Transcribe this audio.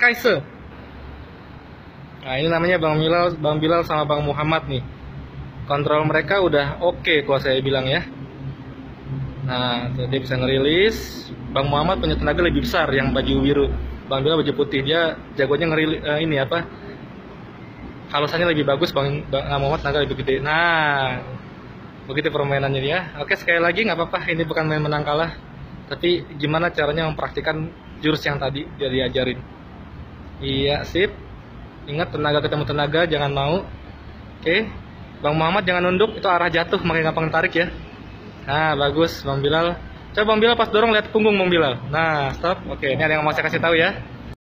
Kaise. Nah ini namanya Bang Bilal sama Bang Muhammad nih. Kontrol mereka udah oke kalau saya bilang ya. Nah tuh, dia bisa ngerilis. Bang Muhammad punya tenaga lebih besar yang baju biru. Bang Bilal baju putih, dia jagonya ngerilis ini apa? Halusannya lebih bagus, Bang Muhammad tenaga lebih gede. Nah begitu permainannya dia. Oke, sekali lagi nggak apa-apa, ini bukan main menang kalah, tapi gimana caranya mempraktikkan jurus yang tadi dia diajarin. Iya, sip. Ingat, tenaga ketemu tenaga, jangan mau. Oke, Bang Muhammad jangan nunduk, itu arah jatuh, makanya gampang tarik ya. Nah, bagus Bang Bilal. Coba Bang Bilal pas dorong lihat punggung Bang Bilal. Nah, stop. Oke, ini ada yang mau saya kasih tahu ya.